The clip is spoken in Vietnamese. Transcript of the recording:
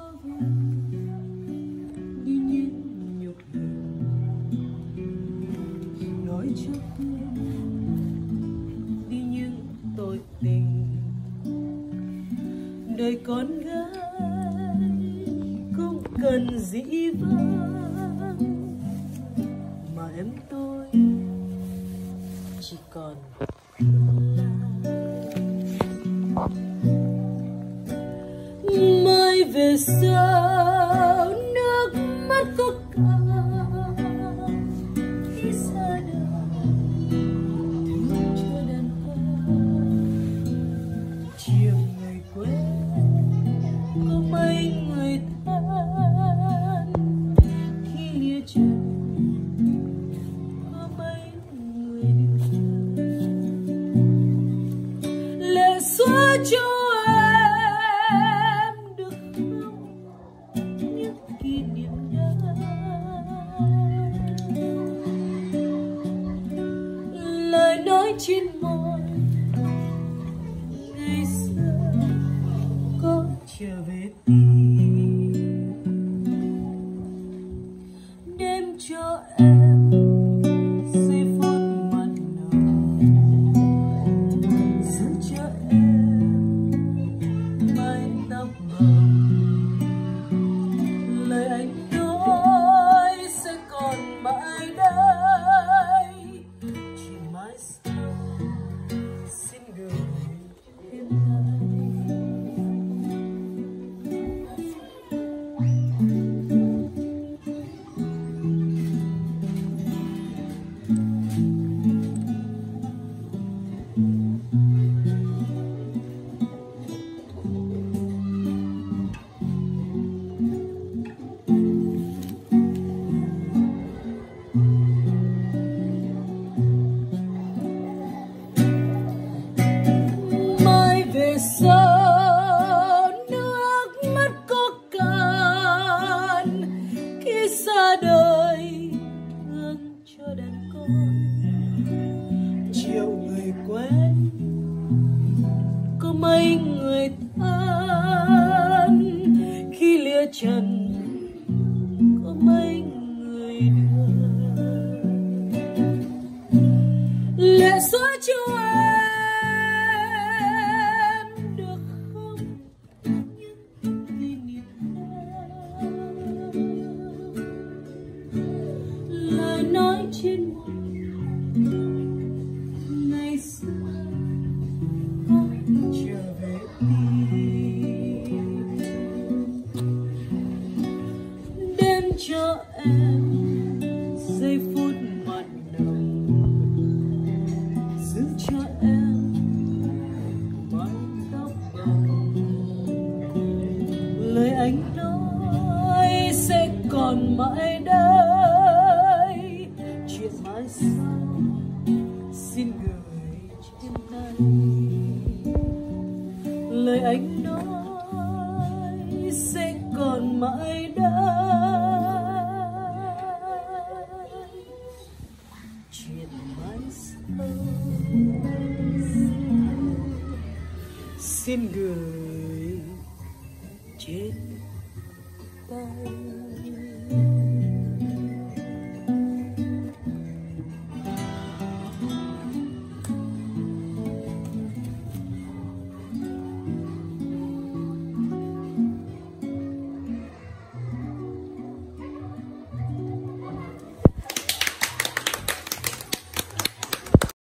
đi những nhục hình nói cho quên đi những tội tình. Đời con gái cũng cần dĩ vãng mà em tôi chỉ còn mai về sau nước mắt có cạn khi xa đời thương cho đàn con. Chiều ngày quên có mấy người than khi lìa chân có mấy người đưa lệ xóa cho trên môi ngày xưa có trở về tim đêm cho em giây phút mặn nồng giữ cho em mái tóc bồng. Lời anh nói sẽ còn mãi đây chỉ mãi xin gửi em sao nước mắt có cạn khi xa đời thương cho đàn con. Chiều người quen có mấy người than khi lìa trần có mấy người đưa lệ xóa cho em. Nói trên môi ngày xưa có trở về tim đêm cho em giây phút mặn nồng giữ cho em mái tóc bồng. Lời anh nói sẽ còn mãi đây chuyện mãi sau xin gửi trên tay. Lời anh nói sẽ còn mãi đây chuyện mãi sau xin gửi trên tay.